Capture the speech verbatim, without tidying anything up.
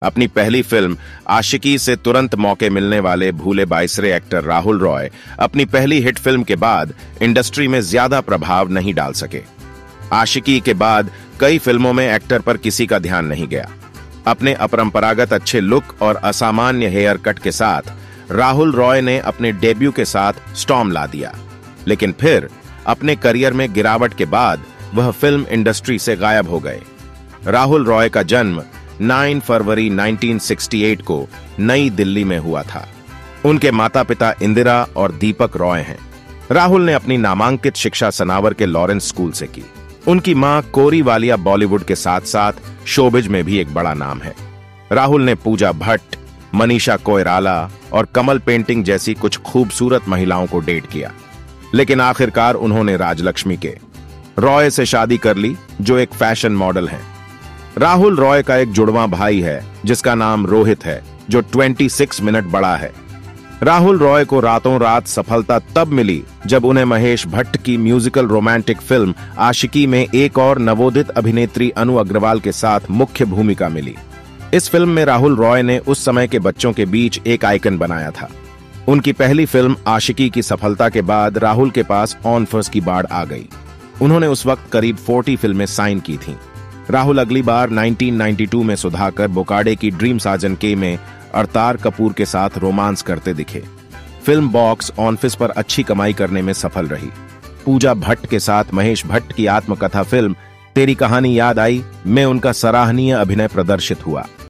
अपनी पहली फिल्म आशिकी से तुरंत मौके मिलने वाले भूले बाइसरे एक्टर राहुल रॉय अपनी पहली हिट फिल्म के बाद इंडस्ट्री में ज्यादा प्रभाव नहीं डाल सके। आशिकी के बाद कई फिल्मों में एक्टर पर किसी का ध्यान नहीं गया। अपने अपरंपरागत अच्छे लुक और असामान्य हेयर कट के साथ राहुल रॉय ने अपने डेब्यू के साथ स्टॉर्म ला दिया, लेकिन फिर अपने करियर में गिरावट के बाद वह फिल्म इंडस्ट्री से गायब हो गए। राहुल रॉय का जन्म नौ फरवरी उन्नीस सौ अड़सठ को नई दिल्ली में हुआ था। उनके माता पिता इंदिरा और दीपक रॉय हैं। राहुल ने अपनी नामांकित शिक्षा सनावर के लॉरेंस स्कूल से की। उनकी मां कोरी वालिया बॉलीवुड के साथ साथ शोबिज में भी एक बड़ा नाम है। राहुल ने पूजा भट्ट, मनीषा कोइराला और कमल पेंटिंग जैसी कुछ खूबसूरत महिलाओं को डेट किया, लेकिन आखिरकार उन्होंने राजलक्ष्मी के रॉय से शादी कर ली, जो एक फैशन मॉडल हैं। राहुल रॉय का एक जुड़वां भाई है जिसका नाम रोहित है, जो छब्बीस मिनट बड़ा है। राहुल रॉय को रातों रात सफलता तब मिली जब उन्हें महेश भट्ट की म्यूजिकल रोमांटिक फिल्म आशिकी में एक और नवोदित अभिनेत्री अनु अग्रवाल के साथ मुख्य भूमिका मिली। इस फिल्म में राहुल रॉय ने उस समय के बच्चों के बीच एक आइकन बनाया था। उनकी पहली फिल्म आशिकी की सफलता के बाद राहुल के पास ऑफर्स की बाढ़ आ गई। उन्होंने उस वक्त करीब चालीस फिल्में साइन की थीं। राहुल अगली बार उन्नीस सौ बानवे में सुधाकर बोकाडे की ड्रीम साजन के में अवतार कपूर के साथ रोमांस करते दिखे। फिल्म बॉक्स ऑफिस पर अच्छी कमाई करने में सफल रही। पूजा भट्ट के साथ महेश भट्ट की आत्मकथा फिल्म तेरी कहानी याद आई में उनका सराहनीय अभिनय प्रदर्शित हुआ।